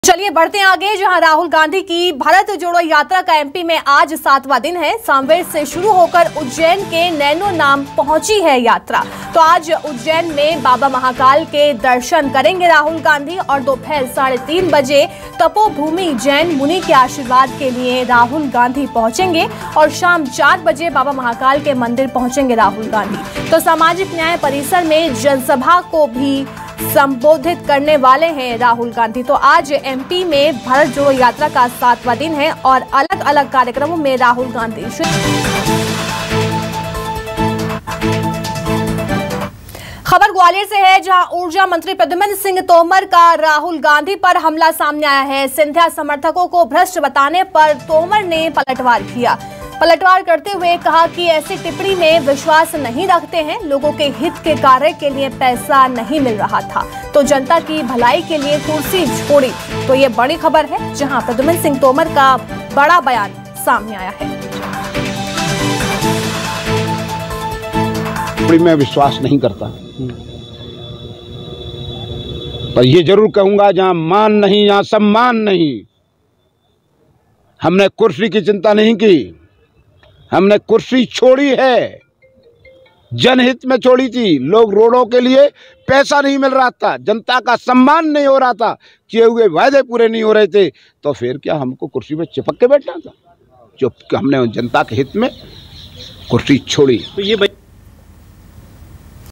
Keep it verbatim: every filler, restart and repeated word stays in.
चलिए बढ़ते हैं आगे, जहां राहुल गांधी की भारत जोड़ो यात्रा का एमपी में आज सातवां दिन है। सामवेर से शुरू होकर उज्जैन के नैनो नाम पहुंची है यात्रा। तो आज उज्जैन में बाबा महाकाल के दर्शन करेंगे राहुल गांधी और दोपहर साढ़े तीन बजे तपोभूमि जैन मुनि के आशीर्वाद के लिए राहुल गांधी पहुंचेंगे और शाम चार बजे बाबा महाकाल के मंदिर पहुंचेंगे राहुल गांधी। तो सामाजिक न्याय परिसर में जनसभा को भी संबोधित करने वाले हैं राहुल गांधी। तो आज एमपी में भारत जोड़ो यात्रा का सातवां दिन है और अलग अलग कार्यक्रमों में राहुल गांधी। खबर ग्वालियर से है, जहां ऊर्जा मंत्री प्रद्युम्न सिंह तोमर का राहुल गांधी पर हमला सामने आया है। सिंधिया समर्थकों को भ्रष्ट बताने पर तोमर ने पलटवार किया। पलटवार करते हुए कहा कि ऐसी टिप्पणी में विश्वास नहीं रखते हैं, लोगों के हित के कार्य के लिए पैसा नहीं मिल रहा था तो जनता की भलाई के लिए कुर्सी छोड़ी। तो ये बड़ी खबर है, जहां प्रद्युम्न सिंह तोमर का बड़ा बयान सामने आया है। मैं विश्वास नहीं करता, पर ये जरूर कहूंगा जहां मान नहीं यहां सम्मान नहीं। हमने कुर्सी की चिंता नहीं की, हमने कुर्सी छोड़ी है, जनहित में छोड़ी थी। लोग रोडों के लिए पैसा नहीं मिल रहा था, जनता का सम्मान नहीं हो रहा था, किए हुए वायदे पूरे नहीं हो रहे थे, तो फिर क्या हमको कुर्सी में चिपक के बैठना था? जो हमने जनता के हित में कुर्सी छोड़ी। तो ये